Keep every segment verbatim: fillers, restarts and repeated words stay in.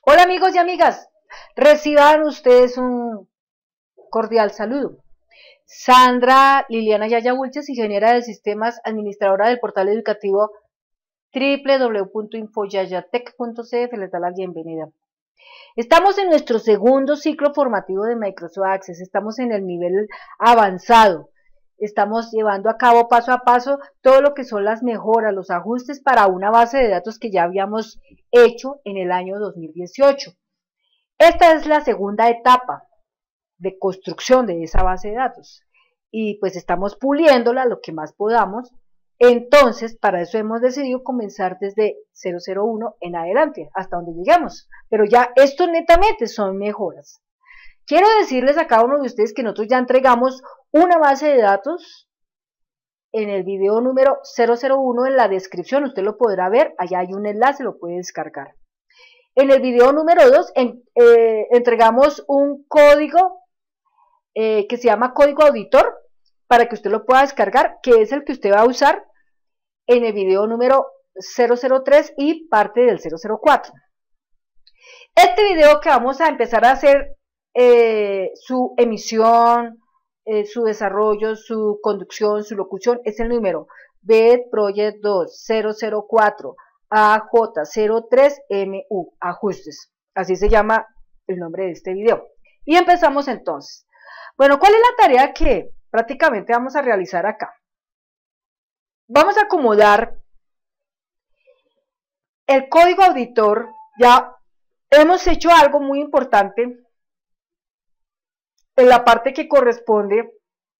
Hola amigos y amigas, reciban ustedes un cordial saludo. Sandra Liliana Yaya Wilches, ingeniera de sistemas, administradora del portal educativo doble u doble u doble u punto infoyayatec punto c f, les da la bienvenida. Estamos en nuestro segundo ciclo formativo de Microsoft Access, estamos en el nivel avanzado, estamos llevando a cabo paso a paso todo lo que son las mejoras, los ajustes para una base de datos que ya habíamos hecho en el año dos mil dieciocho. Esta es la segunda etapa de construcción de esa base de datos y pues estamos puliéndola lo que más podamos. Entonces, para eso hemos decidido comenzar desde cero cero uno en adelante, hasta donde lleguemos. Pero ya esto netamente son mejoras. Quiero decirles a cada uno de ustedes que nosotros ya entregamos una base de datos en el video número cero cero uno, en la descripción, usted lo podrá ver, allá hay un enlace, lo puede descargar. En el video número dos en, eh, entregamos un código eh, que se llama código auditor, para que usted lo pueda descargar, que es el que usted va a usar en el video número cero cero tres y parte del cero cero cuatro. Este video que vamos a empezar a hacer eh, su emisión, eh, su desarrollo, su conducción, su locución, es el número B E D Project dos cero cero cuatro A J cero tres M U, ajustes. Así se llama el nombre de este video. Y empezamos entonces. Bueno, ¿cuál es la tarea que prácticamente vamos a realizar acá? Vamos a acomodar el código auditor. Ya hemos hecho algo muy importante en la parte que corresponde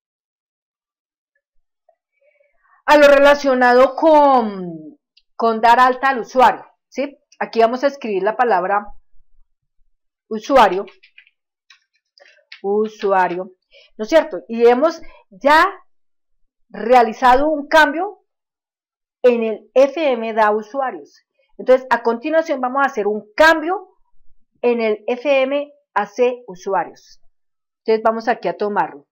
a lo relacionado con, con dar alta al usuario, ¿sí? Aquí vamos a escribir la palabra usuario, usuario, ¿no es cierto? Y hemos ya realizado un cambio en el F M D A usuarios. Entonces, a continuación vamos a hacer un cambio en el F M A C usuarios. Entonces, vamos aquí a tomarlo.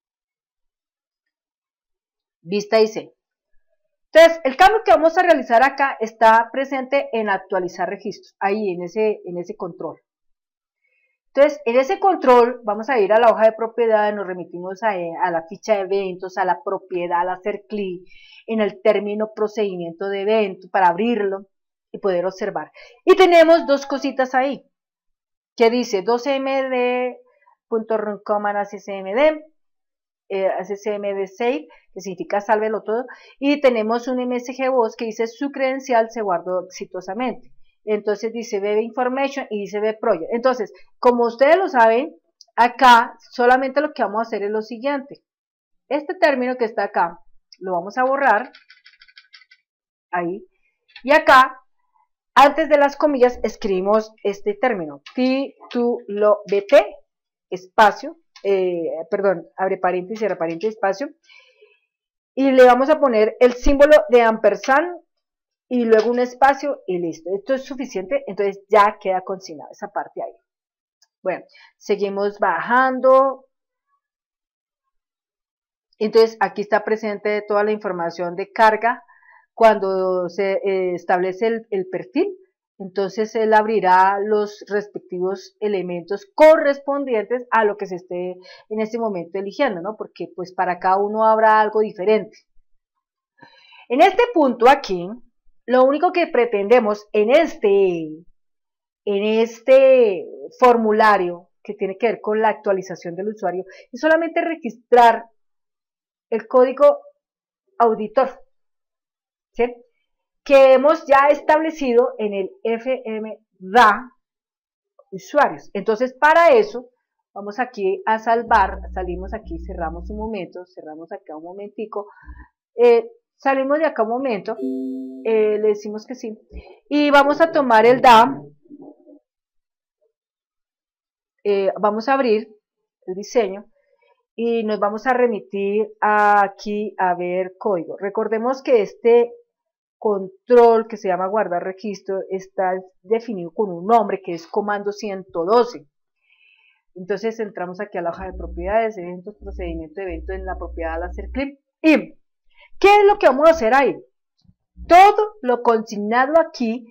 Vista y C. Entonces, el cambio que vamos a realizar acá está presente en actualizar registros, ahí en ese, en ese control. Entonces, en ese control vamos a ir a la hoja de propiedades, nos remitimos a, a la ficha de eventos, a la propiedad, al hacer clic en el término procedimiento de evento para abrirlo y poder observar. Y tenemos dos cositas ahí, que dice dos m d punto run command accmd, eh, accmd save, que significa sálvelo todo, y tenemos un msgboss que dice su credencial se guardó exitosamente. Entonces dice B B Information y dice B Project. Entonces, como ustedes lo saben, acá solamente lo que vamos a hacer es lo siguiente. Este término que está acá, lo vamos a borrar, ahí, y acá, antes de las comillas, escribimos este término, título B T, espacio, eh, perdón, abre paréntesis, cierra paréntesis, espacio, y le vamos a poner el símbolo de ampersand, y luego un espacio y listo. Esto es suficiente, entonces ya queda consignada esa parte ahí. Bueno, seguimos bajando. Entonces aquí está presente toda la información de carga. Cuando se eh, establece el, el perfil, entonces él abrirá los respectivos elementos correspondientes a lo que se esté en este momento eligiendo, ¿no? Porque pues para cada uno habrá algo diferente. En este punto aquí, lo único que pretendemos en este, en este formulario que tiene que ver con la actualización del usuario es solamente registrar el código auditor, ¿sí? Que hemos ya establecido en el F M D A usuarios. Entonces, para eso, vamos aquí a salvar, salimos aquí, cerramos un momento, cerramos acá un momentico, eh, salimos de acá un momento, eh, le decimos que sí, y vamos a tomar el D A, eh, vamos a abrir el diseño, y nos vamos a remitir aquí a ver código. Recordemos que este control que se llama guardar registro está definido con un nombre que es comando ciento doce. Entonces entramos aquí a la hoja de propiedades, eventos, procedimiento de evento, en la propiedad al hacer clic, y ¿qué es lo que vamos a hacer ahí? Todo lo consignado aquí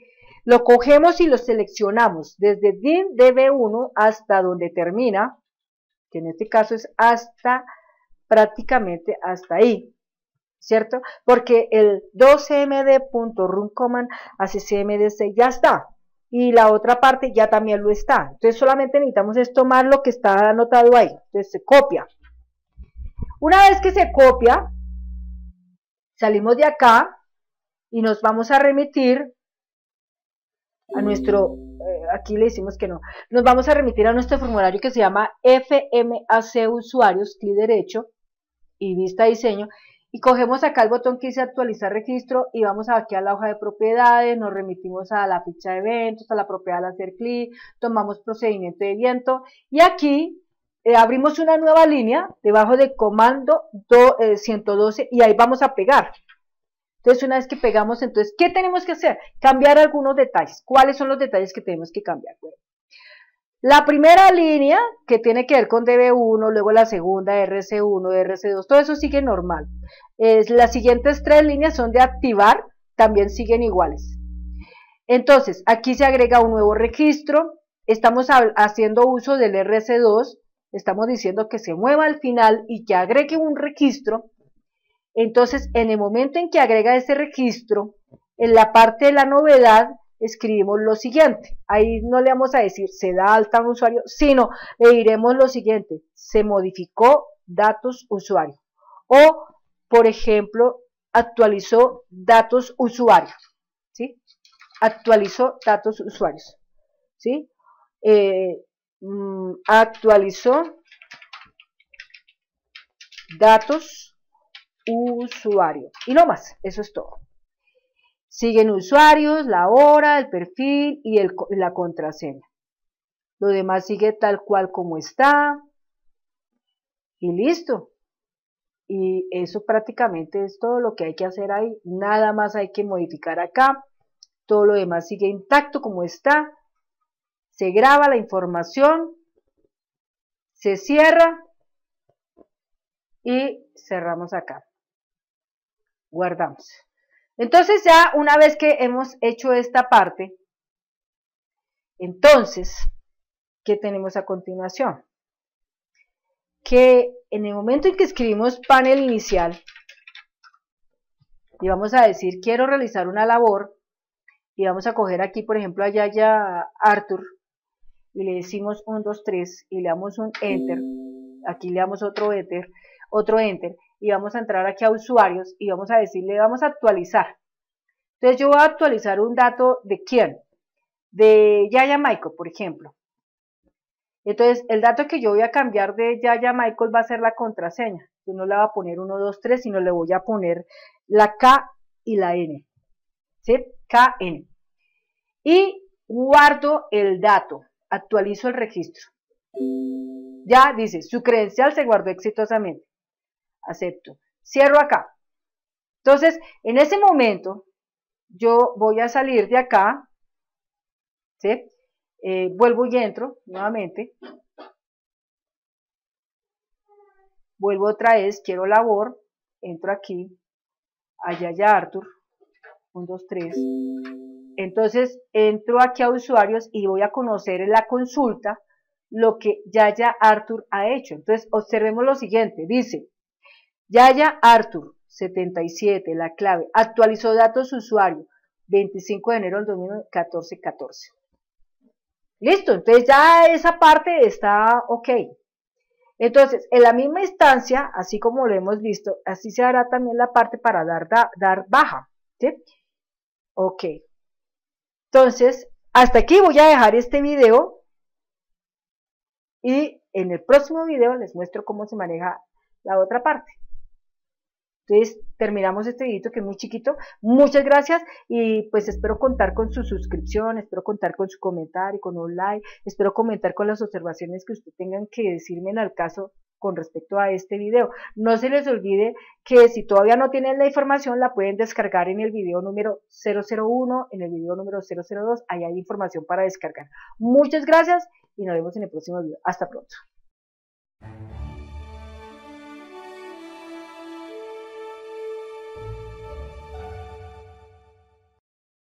lo cogemos y lo seleccionamos desde D I N D B uno hasta donde termina, que en este caso es hasta, prácticamente hasta ahí, ¿cierto? Porque el dos c m d punto run command hace c m d c ya está, y la otra parte ya también lo está. Entonces solamente necesitamos es tomar lo que está anotado ahí. Entonces se copia. Una vez que se copia, salimos de acá y nos vamos a remitir a nuestro, eh, aquí le decimos que no, nos vamos a remitir a nuestro formulario que se llama F M A C usuarios, clic derecho y vista diseño, y cogemos acá el botón que dice actualizar registro y vamos aquí a la hoja de propiedades, nos remitimos a la ficha de eventos, a la propiedad al hacer clic, tomamos procedimiento de viento y aquí eh, abrimos una nueva línea debajo de comando do, eh, ciento doce y ahí vamos a pegar. Entonces una vez que pegamos, entonces, ¿qué tenemos que hacer? Cambiar algunos detalles. ¿Cuáles son los detalles que tenemos que cambiar? Bueno, la primera línea, que tiene que ver con D B uno, luego la segunda, R C uno, R C dos, todo eso sigue normal. Es, las siguientes tres líneas son de activar, también siguen iguales. Entonces, aquí se agrega un nuevo registro, estamos haciendo uso del R C dos, estamos diciendo que se mueva al final y que agregue un registro. Entonces, en el momento en que agrega ese registro, en la parte de la novedad, escribimos lo siguiente. Ahí no le vamos a decir se da alta a un usuario, sino le diremos lo siguiente: se modificó datos usuario. O, por ejemplo, actualizó datos usuario. ¿Sí? Actualizó datos usuarios. ¿Sí? Eh, mm, actualizó datos usuario y no más, eso es todo. Siguen usuarios, la hora, el perfil y el, la contraseña. Lo demás sigue tal cual como está y listo. Y eso prácticamente es todo lo que hay que hacer ahí. Nada más hay que modificar acá. Todo lo demás sigue intacto como está. Se graba la información, se cierra y cerramos acá. Guardamos. Entonces ya una vez que hemos hecho esta parte, entonces, ¿qué tenemos a continuación? Que en el momento en que escribimos panel inicial y vamos a decir quiero realizar una labor y vamos a coger aquí por ejemplo a Yaya Arthur y le decimos uno, dos, tres y le damos un enter, aquí le damos otro enter, otro enter y vamos a entrar aquí a usuarios y vamos a decirle vamos a actualizar. Entonces yo voy a actualizar un dato de quién, de Yaya Michael, por ejemplo. Entonces el dato que yo voy a cambiar de Yaya Michael va a ser la contraseña. Yo no le voy a poner uno, dos, tres, sino le voy a poner la K y la N. ¿Sí? K, N. Y guardo el dato, actualizo el registro. Ya dice, su credencial se guardó exitosamente. Acepto. Cierro acá. Entonces, en ese momento, yo voy a salir de acá, ¿sí? Eh, vuelvo y entro nuevamente, vuelvo otra vez, quiero labor, entro aquí, allá ya Arthur, uno, dos, tres, entonces entro aquí a usuarios y voy a conocer en la consulta lo que Yaya Arthur ha hecho. Entonces observemos lo siguiente, dice, Yaya Arthur, setenta y siete, la clave, actualizó datos usuario, veinticinco de enero del dos mil catorce, catorce. Listo, entonces ya esa parte está ok. Entonces, en la misma instancia, así como lo hemos visto, así se hará también la parte para dar, da, dar baja. ¿Sí? Ok. Entonces, hasta aquí voy a dejar este video y en el próximo video les muestro cómo se maneja la otra parte. Entonces, terminamos este video que es muy chiquito. Muchas gracias y pues espero contar con su suscripción, espero contar con su comentario, con un like, espero comentar con las observaciones que ustedes tengan que decirme en el caso con respecto a este video. No se les olvide que si todavía no tienen la información la pueden descargar en el video número cero cero uno, en el video número cero cero dos, ahí hay información para descargar. Muchas gracias y nos vemos en el próximo video. Hasta pronto.